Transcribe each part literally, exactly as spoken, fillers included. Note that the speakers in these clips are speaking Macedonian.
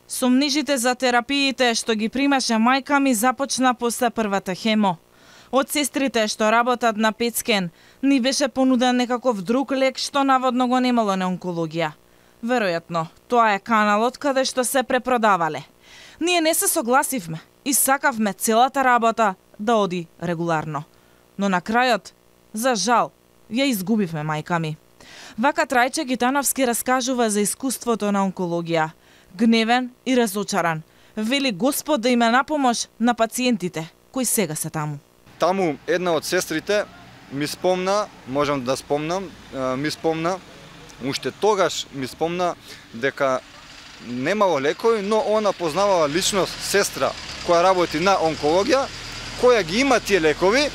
Сомнижите за терапиите што ги примаше мајка ми започна после првата хемо. Од сестрите што работат на Пецкен ни беше понуден некаков друг лек што наводно го немало на онкологија. Веројатно, тоа е каналот каде што се препродавале. Ние не се согласивме и сакавме целата работа да оди регуларно. Но на крајот, за жал, ја изгубивме мајка ми. Вака Трајче Гитановски раскажува за искуството на онкологија. Гневен и разочаран. Вели Господ да име напомош на пациентите кои сега се таму. Таму една од сестрите ми спомна, можам да спомнам, ми спомна, уште тогаш ми спомна дека немало лекови, но она познавала личност сестра која работи на онкологија, која ги има тие лекови,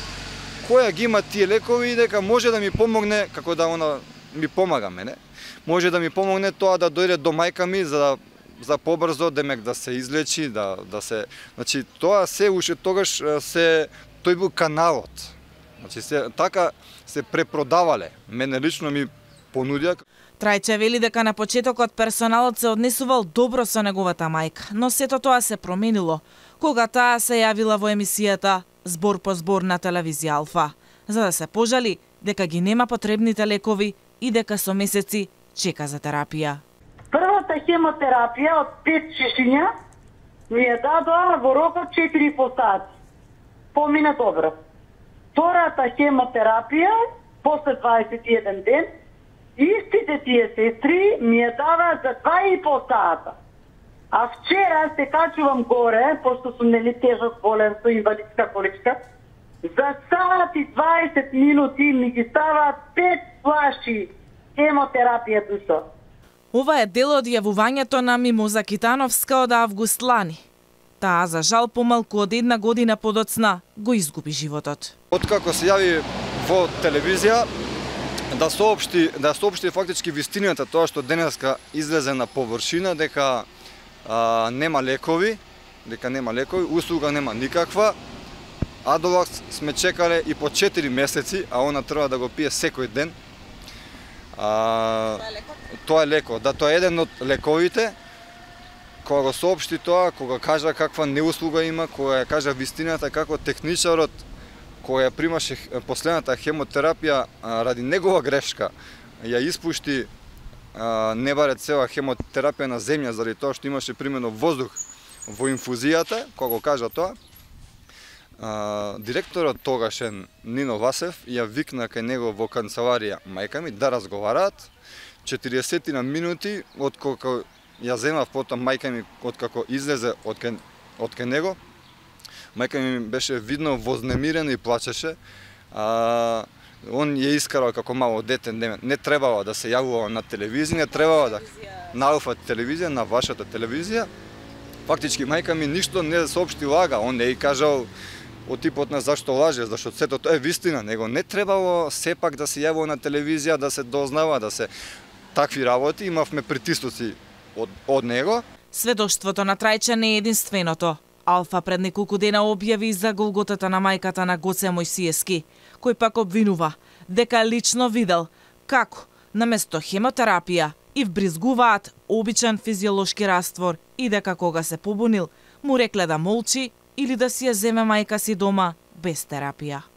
која ги има тие лекови и дека може да ми помогне, како да она ми помага мене. Може да ми помогне тоа да дојде до мајка ми за да за побрзо демек да се излечи, да да се, значи тоа се уште тогаш се тој бил каналот. Значи се така се препродавале. Мене лично ми понудија. Трајче вели дека на почетокот персоналот се однесувал добро со неговата мајка, но сето тоа се променило кога таа се јавила во емисијата Збор по збор на телевизија Алфа, за да се пожали дека ги нема потребните лекови и дека со месеци чека за терапија. Првата хемотерапија од пет шишиња ми ја дадоа во рок од четири и по сати. Помина добро. Втората хемотерапија после дваесет и еден ден, истите тие сестри ми ја дава за два и по сата. А вчера се качувам горе, пошто сум нели тежок болен со инвалидска количка, за сат и дваесет минути ми ги ставаат пет флаши хемотерапија душо. Ова е дел од јавувањето на Мимоза Китановска од август лани. Таа, за жал, помалку од една година подоцна го изгуби животот. Откако се јави во телевизија, да соопшти, да соопшти фактички вистината тоа што денеска излезе на површина, дека а, нема лекови, дека нема лекови, услуга нема никаква. Адолакс сме чекале и по четири месеци, а она треба да го пие секој ден. А, тоа е лекот? Тоа е лекот, да, тоа е еден од лековите. Кога го соопшти тоа, кога кажа каква неуслуга има, кога ја кажа вистината како техничарот која ја примаше последната хемотерапија ради негова грешка, ја испушти а, не баре цела хемотерапија на земја заради тоа што имаше примено воздух во инфузијата, кога го кажа тоа, а, директорот тогашен Нино Васев ја викна кај него во канцеларија мајка ми да разговараат. четириесет на минути од кога ја земав потоа мајка ми откако излезе од кај, од кај него. Мајка ми беше видно вознемирена и плачеше. А, он ја искарал како мало дете, не, не требало да се јавува на телевизија, не требало да на Алфа телевизија, на вашата телевизија. Фактички мајка ми ништо не соопшти лага, он не и кажал од типот на зашто лаже, зашто сето тоа е вистина, него не требало сепак да се јавува на телевизија, да се дознава, да се такви работи, имавме притисоци од, од него. Сведоштвото на Трајче не е единственото. Алфа пред неколку дена објави за голготата на мајката на Гоце Мојсиевски, кој пак обвинува дека лично видел како наместо хемотерапија и вбризгуваат обичен физиолошки раствор и дека кога се побунил му рекле да молчи или да си ја земе мајка си дома без терапија.